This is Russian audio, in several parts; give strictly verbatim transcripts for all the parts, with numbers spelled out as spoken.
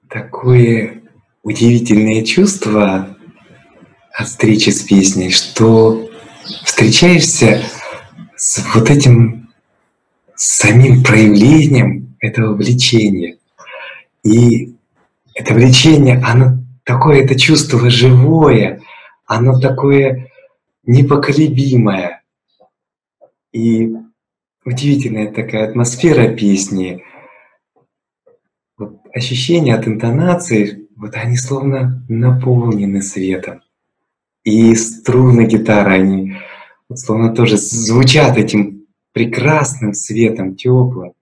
такое удивительное чувство от встречи с песней, что встречаешься с вот этим самим проявлением этого влечения. И это влечение, оно такое, это чувство живое, оно такое непоколебимое. И удивительная такая атмосфера песни. Вот ощущения от интонации, вот они словно наполнены светом. И струны гитары, они вот словно тоже звучат этим прекрасным светом, теплым.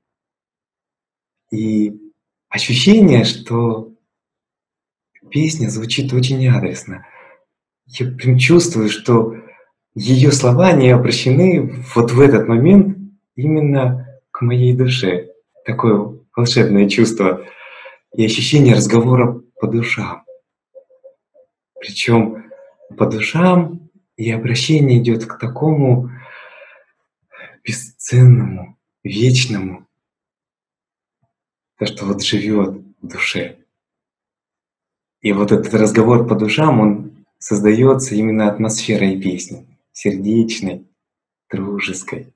И ощущение, что песня звучит очень адресно. Я прям чувствую, что ее слова, они обращены вот в этот момент именно к моей душе. Такое волшебное чувство и ощущение разговора по душам. Причем по душам и обращение идет к такому бесценному, вечному, то, что вот живет в душе. И вот этот разговор по душам, он создается именно атмосферой песни, сердечной, дружеской.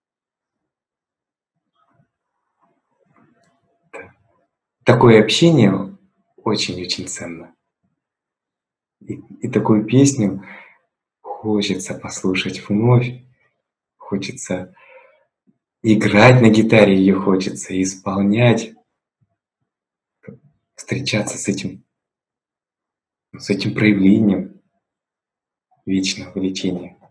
Такое общение очень-очень ценно. И, и такую песню хочется послушать вновь, хочется играть на гитаре, ее хочется исполнять, встречаться с этим, с этим проявлением вечного влечения.